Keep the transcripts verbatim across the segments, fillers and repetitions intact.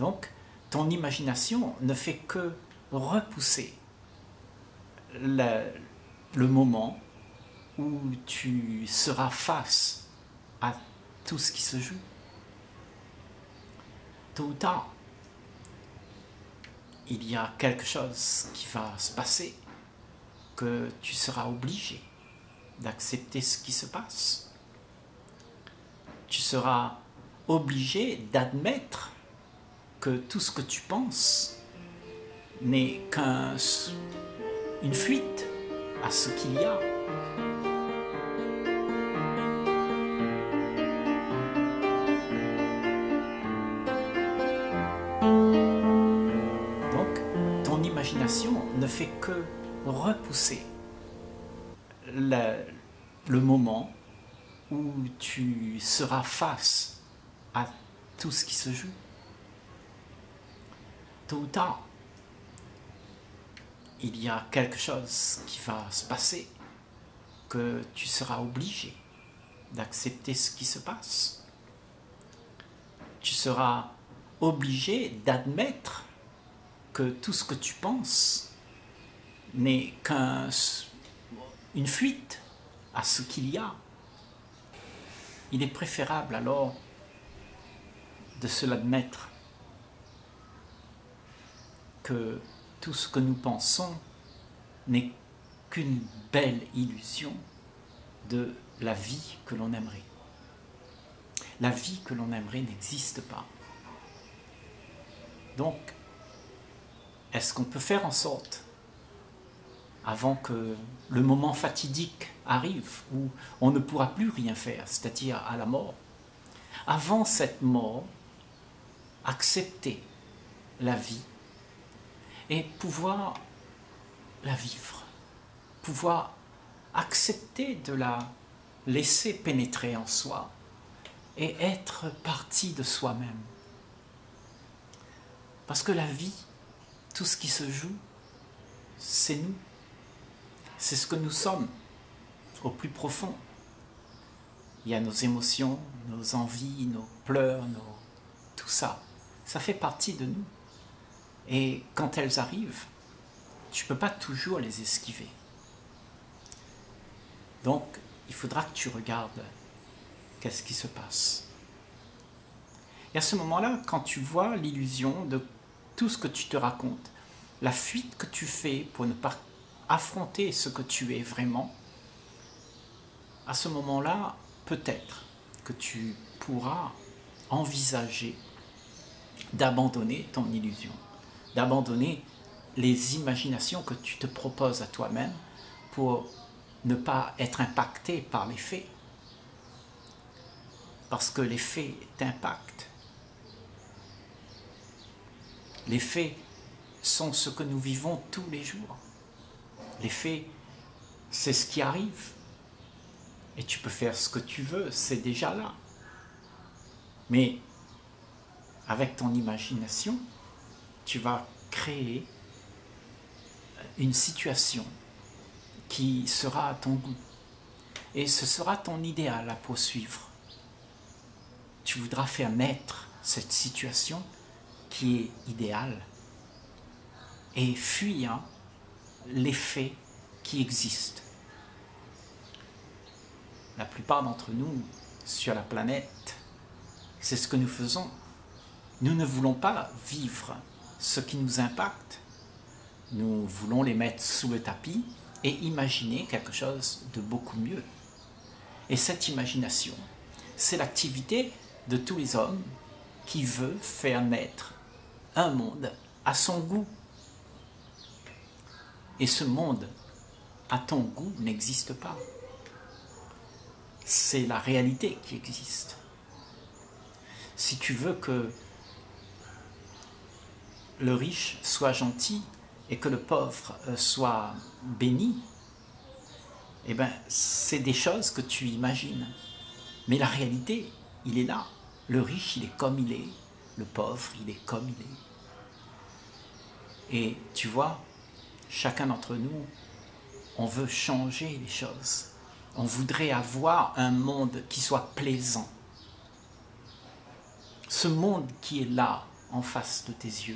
Donc, ton imagination ne fait que repousser le, le moment où tu seras face à tout ce qui se joue. Tôt ou tard, il y a quelque chose qui va se passer, que tu seras obligé d'accepter ce qui se passe. Tu seras obligé d'admettre que tout ce que tu penses n'est qu'une fuite à ce qu'il y a. Donc, ton imagination ne fait que repousser le, le moment où tu seras face à tout ce qui se joue. Tôt ou tard, il y a quelque chose qui va se passer, que tu seras obligé d'accepter ce qui se passe. Tu seras obligé d'admettre que tout ce que tu penses n'est qu'une fuite à ce qu'il y a. Il est préférable alors de se l'admettre que tout ce que nous pensons n'est qu'une belle illusion de la vie que l'on aimerait. La vie que l'on aimerait n'existe pas. Donc, est-ce qu'on peut faire en sorte, avant que le moment fatidique arrive, où on ne pourra plus rien faire, c'est-à-dire à la mort, avant cette mort, accepter la vie et pouvoir la vivre, pouvoir accepter de la laisser pénétrer en soi et être partie de soi-même. Parce que la vie, tout ce qui se joue, c'est nous. C'est ce que nous sommes au plus profond. Il y a nos émotions, nos envies, nos pleurs, nos... tout ça. Ça fait partie de nous. Et quand elles arrivent, tu ne peux pas toujours les esquiver. Donc, il faudra que tu regardes qu'est-ce qui se passe. Et à ce moment-là, quand tu vois l'illusion de tout ce que tu te racontes, la fuite que tu fais pour ne pas affronter ce que tu es vraiment, à ce moment-là, peut-être que tu pourras envisager d'abandonner ton illusion, d'abandonner les imaginations que tu te proposes à toi-même pour ne pas être impacté par les faits. Parce que les faits t'impactent. Les faits sont ce que nous vivons tous les jours. Les faits, c'est ce qui arrive. Et tu peux faire ce que tu veux, c'est déjà là. Mais avec ton imagination, tu vas créer une situation qui sera à ton goût. Et ce sera ton idéal à poursuivre. Tu voudras faire naître cette situation qui est idéale et fuir les faits qui existent. La plupart d'entre nous, sur la planète, c'est ce que nous faisons. Nous ne voulons pas vivre ce qui nous impacte. Nous voulons les mettre sous le tapis et imaginer quelque chose de beaucoup mieux. Et cette imagination, c'est l'activité de tous les hommes qui veulent faire naître un monde à son goût. Et ce monde à ton goût n'existe pas. C'est la réalité qui existe. Si tu veux que le riche soit gentil et que le pauvre soit béni, eh bien, c'est des choses que tu imagines. Mais la réalité, il est là. Le riche, il est comme il est. Le pauvre, il est comme il est. Et tu vois, chacun d'entre nous, on veut changer les choses. On voudrait avoir un monde qui soit plaisant. Ce monde qui est là, en face de tes yeux.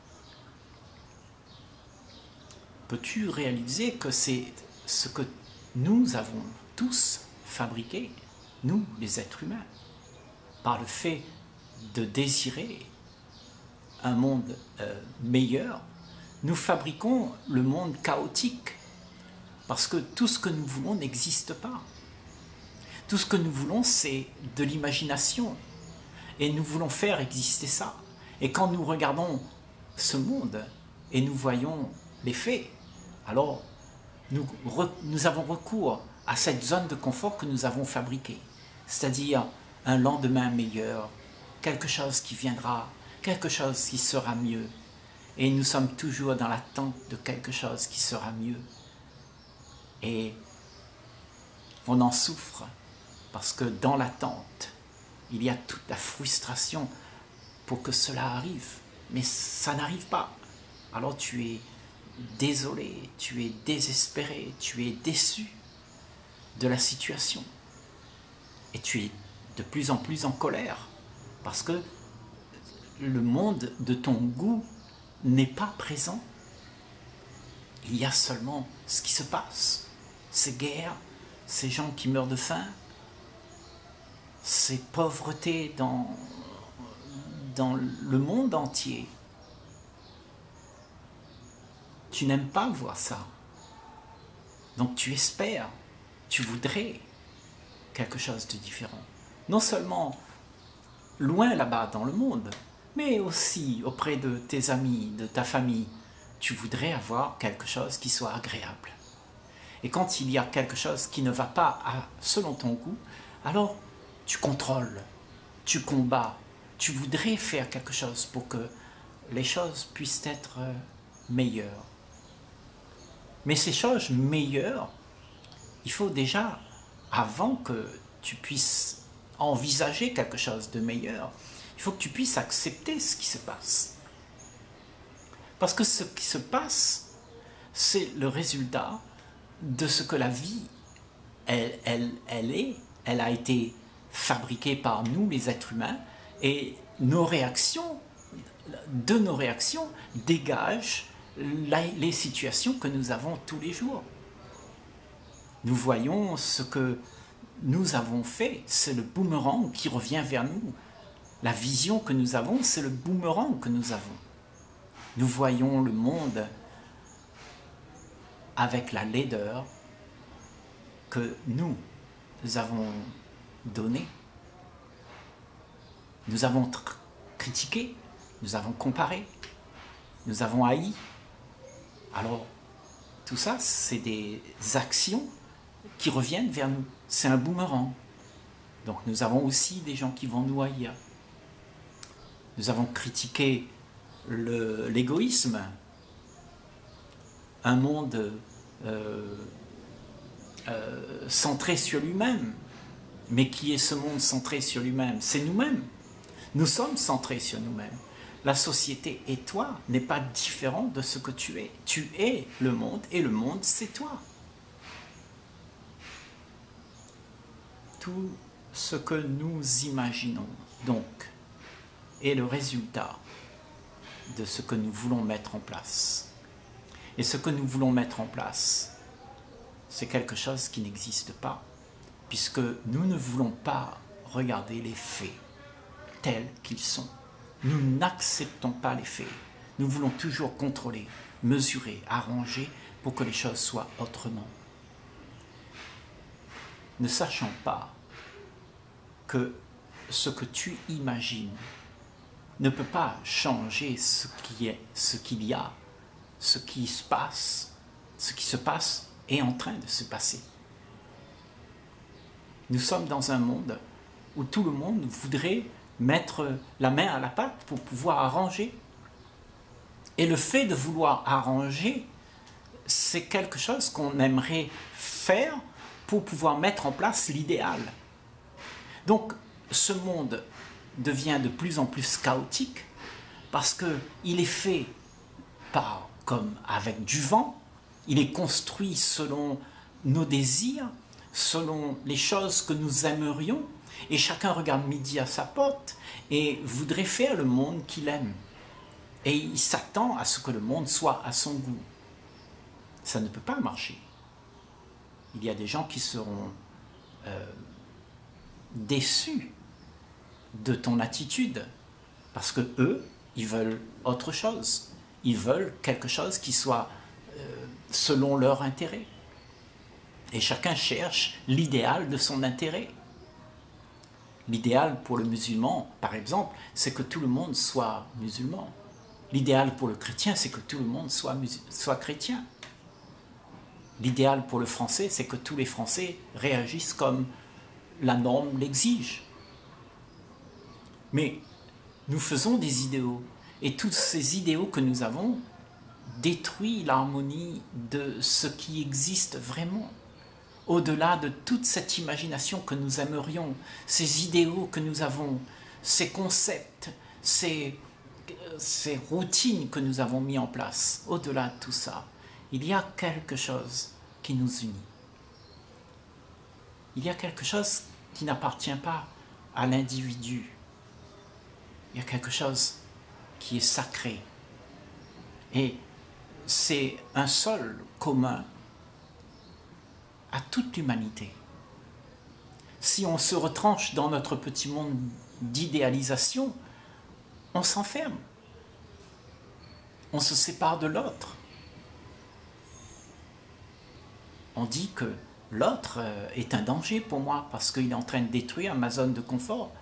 Peux-tu réaliser que c'est ce que nous avons tous fabriqué, nous les êtres humains, par le fait de désirer un monde euh, meilleur, nous fabriquons le monde chaotique, parce que tout ce que nous voulons n'existe pas. Tout ce que nous voulons, c'est de l'imagination, et nous voulons faire exister ça. Et quand nous regardons ce monde, et nous voyons les faits, alors nous, re, nous avons recours à cette zone de confort que nous avons fabriquée, c'est-à-dire un lendemain meilleur, quelque chose qui viendra, quelque chose qui sera mieux. Et nous sommes toujours dans l'attente de quelque chose qui sera mieux. Et on en souffre, parce que dans l'attente, il y a toute la frustration pour que cela arrive. Mais ça n'arrive pas. Alors tu es désolé, tu es désespéré, tu es déçu de la situation. Et tu es de plus en plus en colère, parce que le monde de ton goût n'est pas présent. Il y a seulement ce qui se passe, ces guerres, ces gens qui meurent de faim, ces pauvretés dans, dans le monde entier. Tu n'aimes pas voir ça. Donc tu espères, tu voudrais quelque chose de différent. Non seulement loin là-bas dans le monde, mais aussi auprès de tes amis, de ta famille. Tu voudrais avoir quelque chose qui soit agréable. Et quand il y a quelque chose qui ne va pas à, selon ton goût, alors tu contrôles, tu combats, tu voudrais faire quelque chose pour que les choses puissent être meilleures. Mais ces choses meilleures, il faut déjà, avant que tu puisses envisager quelque chose de meilleur, il faut que tu puisses accepter ce qui se passe. Parce que ce qui se passe, c'est le résultat de ce que la vie, elle, elle, elle est, elle a été fabriquée par nous, les êtres humains, et nos réactions, de nos réactions, dégagent la, les situations que nous avons tous les jours. Nous voyons ce que nous avons fait, c'est le boomerang qui revient vers nous. La vision que nous avons, c'est le boomerang que nous avons. Nous voyons le monde avec la laideur que nous avons donnée. Nous avons critiqué, nous avons comparé, nous avons haï. Alors, tout ça, c'est des actions qui reviennent vers nous. C'est un boomerang. Donc nous avons aussi des gens qui vont nous haïr. Nous avons critiqué l'égoïsme, un monde euh, euh, centré sur lui-même. Mais qui est ce monde centré sur lui-même? C'est nous-mêmes. Nous sommes centrés sur nous-mêmes. La société et toi n'est pas différent de ce que tu es. Tu es le monde et le monde c'est toi. Tout ce que nous imaginons donc est le résultat de ce que nous voulons mettre en place. Et ce que nous voulons mettre en place, c'est quelque chose qui n'existe pas, puisque nous ne voulons pas regarder les faits tels qu'ils sont. Nous n'acceptons pas les faits. Nous voulons toujours contrôler, mesurer, arranger pour que les choses soient autrement. Ne sachant pas que ce que tu imagines ne peut pas changer ce qui est, ce qu'il y a, ce qui se passe. Ce qui se passe est en train de se passer. Nous sommes dans un monde où tout le monde voudrait mettre la main à la pâte pour pouvoir arranger. Et le fait de vouloir arranger, c'est quelque chose qu'on aimerait faire pour pouvoir mettre en place l'idéal. Donc, ce monde devient de plus en plus chaotique parce qu'il est fait par, comme avec du vent, il est construit selon nos désirs, selon les choses que nous aimerions, Et chacun regarde midi à sa porte et voudrait faire le monde qu'il aime. Et il s'attend à ce que le monde soit à son goût. Ça ne peut pas marcher. Il y a des gens qui seront euh, déçus de ton attitude parce que eux, ils veulent autre chose. Ils veulent quelque chose qui soit euh, selon leur intérêt. Et chacun cherche l'idéal de son intérêt. L'idéal pour le musulman, par exemple, c'est que tout le monde soit musulman. L'idéal pour le chrétien, c'est que tout le monde soit, soit chrétien. L'idéal pour le français, c'est que tous les Français réagissent comme la norme l'exige. Mais nous faisons des idéaux. Et tous ces idéaux que nous avons détruisent l'harmonie de ce qui existe vraiment. Au-delà de toute cette imagination que nous aimerions, ces idéaux que nous avons, ces concepts, ces, ces routines que nous avons mis en place, au-delà de tout ça, il y a quelque chose qui nous unit. Il y a quelque chose qui n'appartient pas à l'individu. Il y a quelque chose qui est sacré. Et c'est un sol commun à toute l'humanité. Si on se retranche dans notre petit monde d'idéalisation, on s'enferme. On se sépare de l'autre. On dit que l'autre est un danger pour moi parce qu'il est en train de détruire ma zone de confort.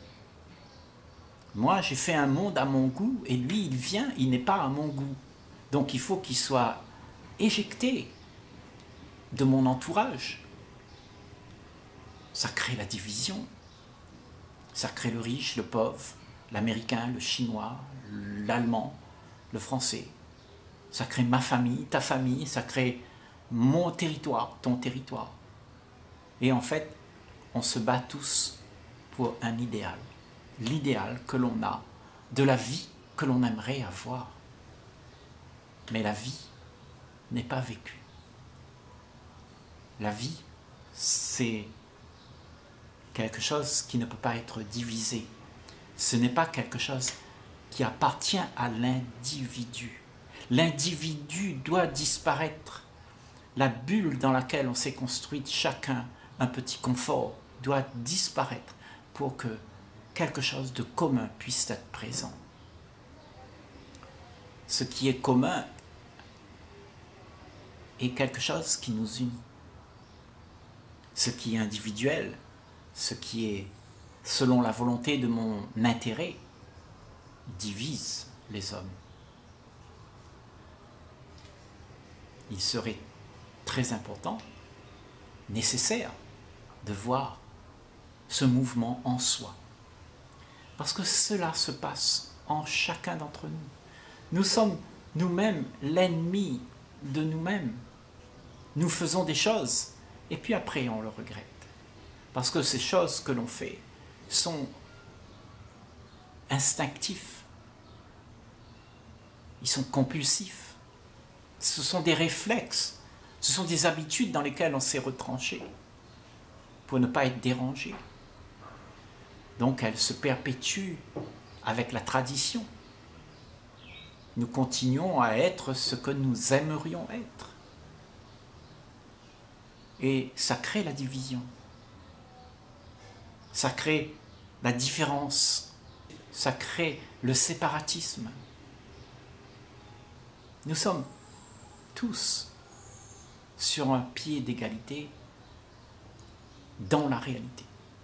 Moi, j'ai fait un monde à mon goût et lui, il vient, il n'est pas à mon goût. Donc il faut qu'il soit éjecté de mon entourage. Ça crée la division. Ça crée le riche, le pauvre, l'américain, le chinois, l'allemand, le français. Ça crée ma famille, ta famille, ça crée mon territoire, ton territoire. Et en fait, on se bat tous pour un idéal. L'idéal que l'on a de la vie que l'on aimerait avoir. Mais la vie n'est pas vécue. La vie, c'est quelque chose qui ne peut pas être divisé. Ce n'est pas quelque chose qui appartient à l'individu. L'individu doit disparaître. La bulle dans laquelle on s'est construit chacun un petit confort doit disparaître pour que quelque chose de commun puisse être présent. Ce qui est commun est quelque chose qui nous unit. Ce qui est individuel, ce qui est selon la volonté de mon intérêt, divise les hommes. Il serait très important, nécessaire, de voir ce mouvement en soi. Parce que cela se passe en chacun d'entre nous. Nous sommes nous-mêmes l'ennemi de nous-mêmes. Nous faisons des choses et puis après on le regrette. Parce que ces choses que l'on fait sont instinctifs. Ils sont compulsifs. Ce sont des réflexes. Ce sont des habitudes dans lesquelles on s'est retranché pour ne pas être dérangé. Donc elles se perpétuent avec la tradition. Nous continuons à être ce que nous aimerions être. Et ça crée la division. Ça crée la différence. Ça crée le séparatisme. Nous sommes tous sur un pied d'égalité dans la réalité.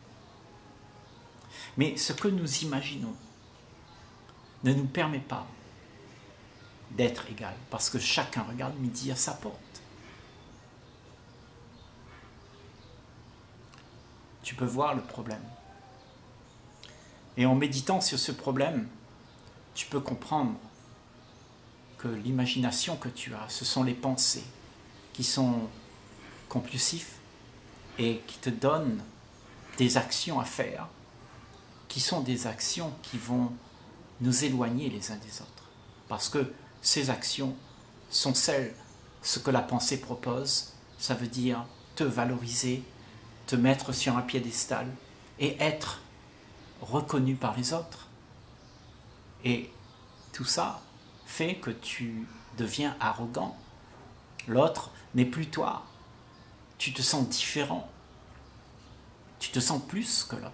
Mais ce que nous imaginons ne nous permet pas d'être égal, parce que chacun regarde midi à sa porte. Tu peux voir le problème. Et en méditant sur ce problème, tu peux comprendre que l'imagination que tu as, ce sont les pensées qui sont compulsives et qui te donnent des actions à faire, qui sont des actions qui vont nous éloigner les uns des autres. Parce que ces actions sont celles, ce que la pensée propose, ça veut dire te valoriser, te mettre sur un piédestal et être reconnu par les autres. Et tout ça fait que tu deviens arrogant. L'autre n'est plus toi. Tu te sens différent. Tu te sens plus que l'autre.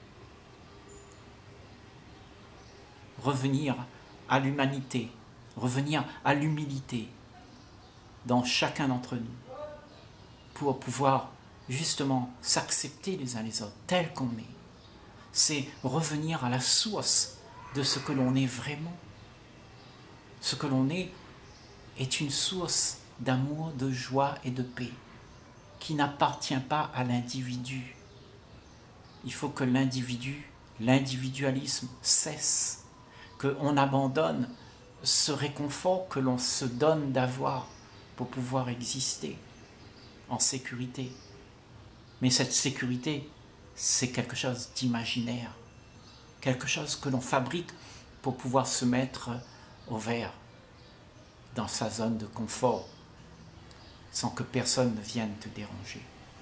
Revenir à l'humanité, revenir à l'humilité dans chacun d'entre nous pour pouvoir justement s'accepter les uns les autres tels qu'on est. C'est revenir à la source de ce que l'on est vraiment. Ce que l'on est est une source d'amour, de joie et de paix qui n'appartient pas à l'individu. Il faut que l'individu, l'individualisme cesse, qu'on abandonne ce réconfort que l'on se donne d'avoir pour pouvoir exister en sécurité. Mais cette sécurité, c'est quelque chose d'imaginaire, quelque chose que l'on fabrique pour pouvoir se mettre au vert, dans sa zone de confort, sans que personne ne vienne te déranger.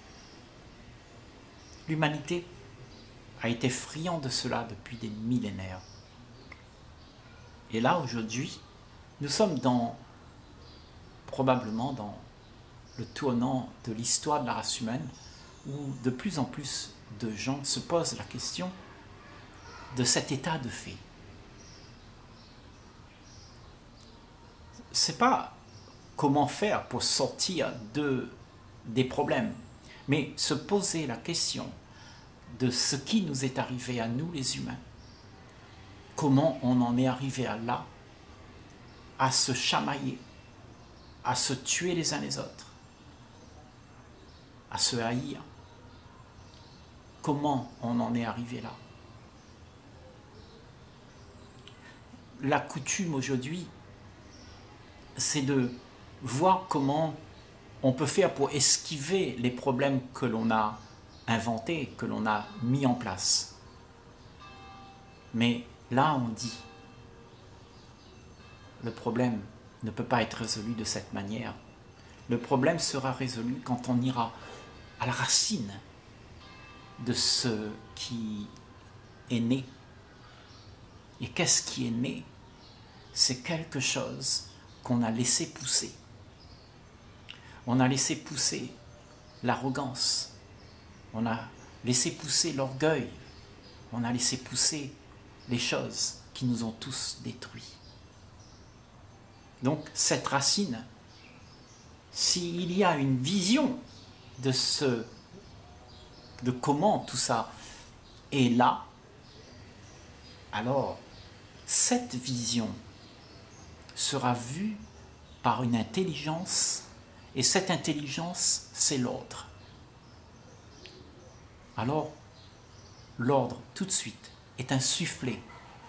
L'humanité a été friande de cela depuis des millénaires. Et là, aujourd'hui, nous sommes dans, probablement dans le tournant de l'histoire de la race humaine, où de plus en plus de gens se posent la question de cet état de fait. C'est pas comment faire pour sortir de, des problèmes, mais se poser la question de ce qui nous est arrivé à nous les humains. Comment on en est arrivé à là, à se chamailler, à se tuer les uns les autres, à se haïr. Comment on en est arrivé là? La coutume aujourd'hui, c'est de voir comment on peut faire pour esquiver les problèmes que l'on a inventés, que l'on a mis en place. Mais là, on dit, le problème ne peut pas être résolu de cette manière. Le problème sera résolu quand on ira à la racine de ce qui est né. Et qu'est-ce qui est né? C'est quelque chose qu'on a laissé pousser. On a laissé pousser l'arrogance. On a laissé pousser l'orgueil. On a laissé pousser les choses qui nous ont tous détruits. Donc cette racine, s'il y a une vision de ce, de comment tout ça est là, alors cette vision sera vue par une intelligence, et cette intelligence, c'est l'ordre. Alors, l'ordre, tout de suite, est insufflé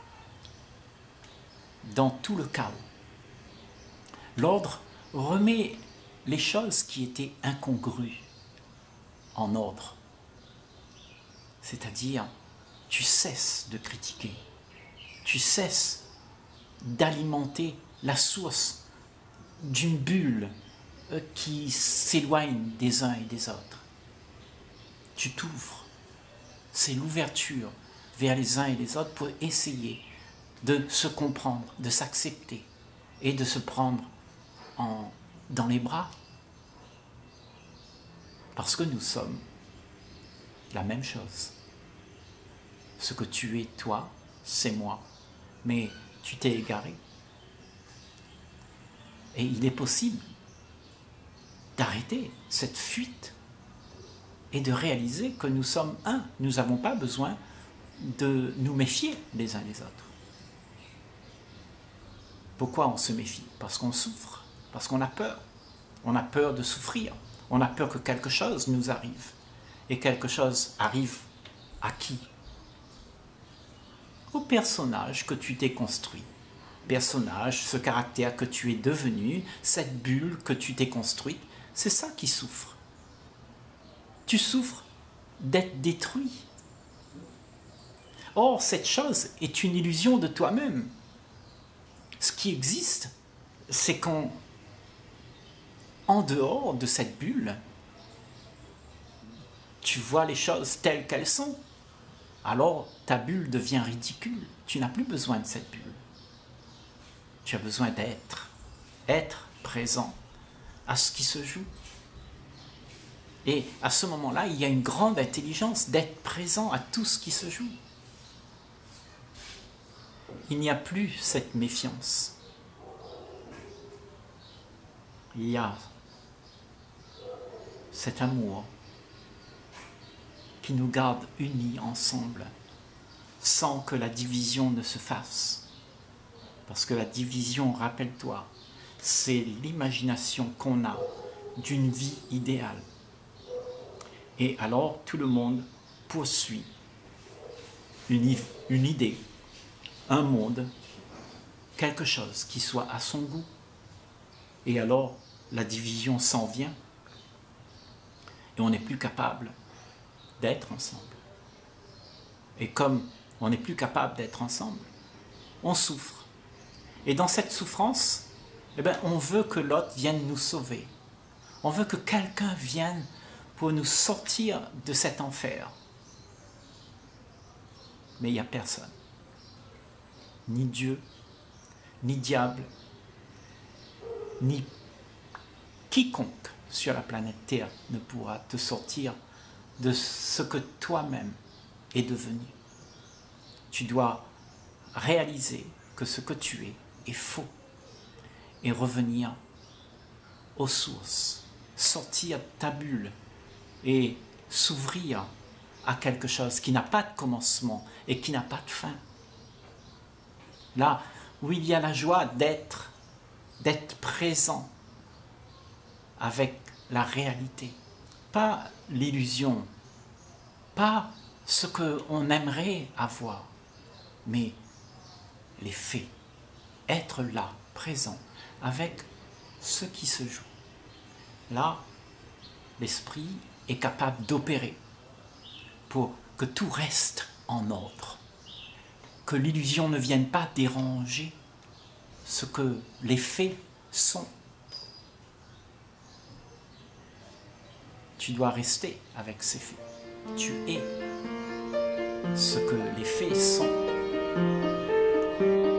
dans tout le chaos. L'ordre remet les choses qui étaient incongrues en ordre. C'est-à-dire, tu cesses de critiquer, tu cesses d'alimenter la source d'une bulle qui s'éloigne des uns et des autres. Tu t'ouvres. C'est l'ouverture vers les uns et les autres pour essayer de se comprendre, de s'accepter et de se prendre en, dans les bras. Parce que nous sommes la même chose. Ce que tu es, toi, c'est moi. Mais tu t'es égaré. Et il est possible d'arrêter cette fuite et de réaliser que nous sommes un. Nous n'avons pas besoin de nous méfier les uns les autres. Pourquoi on se méfie? Parce qu'on souffre, parce qu'on a peur. On a peur de souffrir. On a peur que quelque chose nous arrive. Et quelque chose arrive à qui? Au personnage que tu t'es construit. Personnage, ce caractère que tu es devenu, cette bulle que tu t'es construite, c'est ça qui souffre. Tu souffres d'être détruit. Or, cette chose est une illusion de toi-même. Ce qui existe, c'est qu'en en dehors de cette bulle, tu vois les choses telles qu'elles sont. alors ta bulle devient ridicule. Tu n'as plus besoin de cette bulle. Tu as besoin d'être, être présent à ce qui se joue. Et à ce moment-là, il y a une grande intelligence d'être présent à tout ce qui se joue. Il n'y a plus cette méfiance. Il y a cet amour qui nous garde unis ensemble, sans que la division ne se fasse. Parce que la division, rappelle-toi, c'est l'imagination qu'on a d'une vie idéale. Et alors, tout le monde poursuit une, une idée, un monde, quelque chose qui soit à son goût. Et alors, la division s'en vient et on n'est plus capable d'être ensemble. Et comme on n'est plus capable d'être ensemble, on souffre. Et dans cette souffrance, eh bien, on veut que l'autre vienne nous sauver. On veut que quelqu'un vienne pour nous sortir de cet enfer. Mais il n'y a personne. Ni Dieu, ni diable, ni quiconque sur la planète Terre ne pourra te sortir de ce que toi-même es devenu. Tu dois réaliser que ce que tu es est faux et revenir aux sources, sortir de ta bulle et s'ouvrir à quelque chose qui n'a pas de commencement et qui n'a pas de fin. Là où il y a la joie d'être, d'être présent avec la réalité, pas l'illusion, pas ce qu'on aimerait avoir, mais les faits, être là, présent, avec ce qui se joue. Là, l'esprit est capable d'opérer pour que tout reste en ordre, que l'illusion ne vienne pas déranger ce que les faits sont. Tu dois rester avec ces faits. Tu es ce que les faits sont.